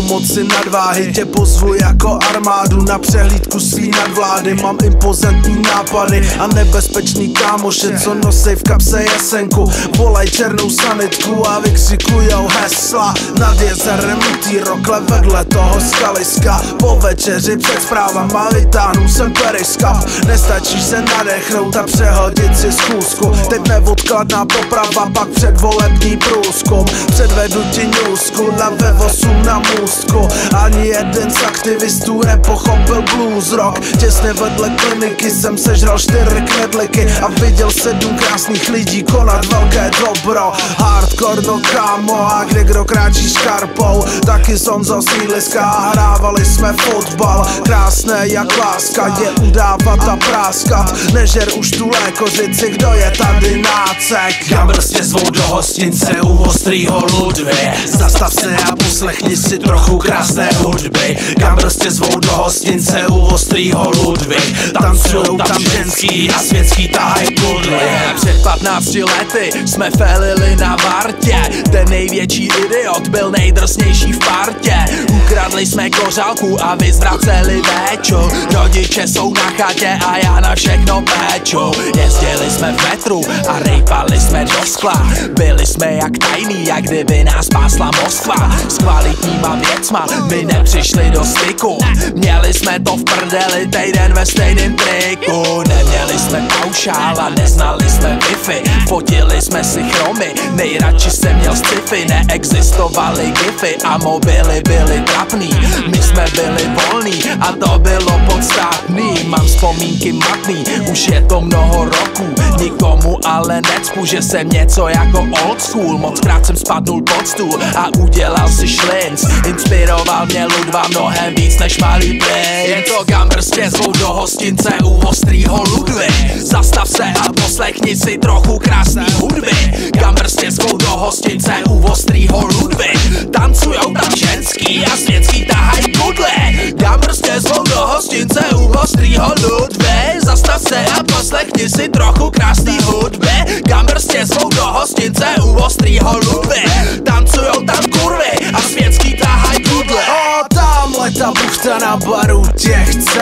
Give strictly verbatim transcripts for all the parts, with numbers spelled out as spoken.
moci nadváhy, tě pozvu jako armádu na přehlídku svý nadvlády. Mám impozantní nápady a nebezpečný kámoše, co nosej v kapse jesenku. Volaj černou sanitku a vykřikujou hesla. Nad jezerem utý rokle vedle toho skaliska. Po večeři před zprávama vytáhnu sem periskop. Nestačí se nadechnout a přehodit si schůzku. Teď neodkladná poprava, pak předvolební průzkum. Předvedu ti newsku na ve osm na můstku. Ani jeden z aktivistů nepochopil blues rock. Těsně vedle kliniky jsem sežral čtyři knedliky a viděl sedm krásných lidí konat velké dobro. Hardcore no kámo, a kde kdo kráčí škarpou, taky son z sídliska a hrávali jsme fotbal. Krásné jak láska je udávat a práskat. Nežer už tu lékořici, kdo je tady nácek. Gambrz tě zvou do hostince u ostrýho Ludvy. Zastav se a poslechni si trochu krásné hudby. Gambrz tě zvou do hostince u ostrýho Ludvy. Tancujou tam ženský a světský tahaj kudly. Před patnácti lety jsme felili na Vartě. Ten největší idiot byl nejdrsnější v partě. Ukradli jsme kořálku a vyzvraceli véču. Rodiče jsou na chatě a já na všechno péču. Jezdili jsme v metru a rejpali jsme do skla. Byli jsme jak tajný, jak kdyby nás pásla Moskva. S kvalitníma věcma my nepřišli do styku. Měli jsme to v prdeli týden ve stejném triku. Neměli jsme paušál a neznali jsme Wi-Fi. Fotili jsme si chromy, nejradši jsem měl sci-fi. Neexistovaly gify a mobily byly trapný. My jsme byli volný a to bylo podstatný. Mám vzpomínky matný, už je to mnoho roků. Nikomu ale necpu, že jsem něco jako old school. Mockrát jsem spadnul pod stůl a udělal si šlinc. Inspiroval mě Ludva mnohem víc než Malý princ. Je to Gambrz tě zvou do hostince u ostrýho Ludvy. Zastav se a poslechni si trochu krásný hudby. Gambrz tě zvou do hostince u ostrýho Ludvy. Tancujou tam ženský a světský tahaj kudle. Gambrz tě zvou do hostince u ostrýho Ludvy. Zastav se a poslechni si trochu krásný hudby. Gambrz tě zvou do hostince u ostrýho Ludvy. Tancujou tam kurvy a světský tahaj kudle. O, tamhle ta buchta na baru tě chce,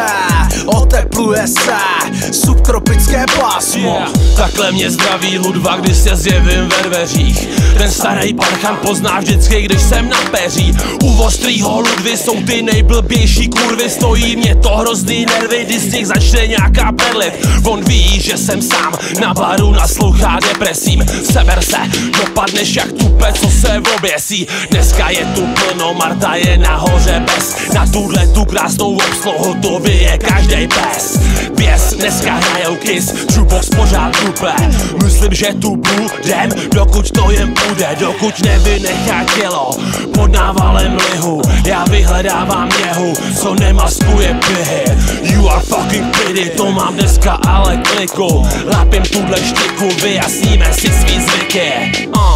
otepluje se subtropické pásmo. Yeah. Takhle mě zdraví Ludva, když se zjevím ve dveřích. Ten starý parchan pozná vždycky, když jsem na peří. U ostrýho Ludvy jsou ty nejblbější kurvy. Stojí mě to hrozný nervy, když z nich začne nějaká perlit. On ví, že jsem sám na baru naslouchá depresím. Seber se, dopadneš jak tupe, co se oběsí. Dneska je tu plno, Marta je nahoře bez. Na tuhle tu krásnou obsluhu to ví je každej pes. Věz, dneska hrajou Kiss, jukebox pořád dupe. Myslím, že tu budem, dokud to jen bude. Dokud nevynechá tělo pod návalem lihu. Já vyhledávám něhu, co nemaskuje pihy. You are fucking pretty, to mám dneska ale kliku. Lapím tuhle štiku, vyjasníme si svý zvyky. uh.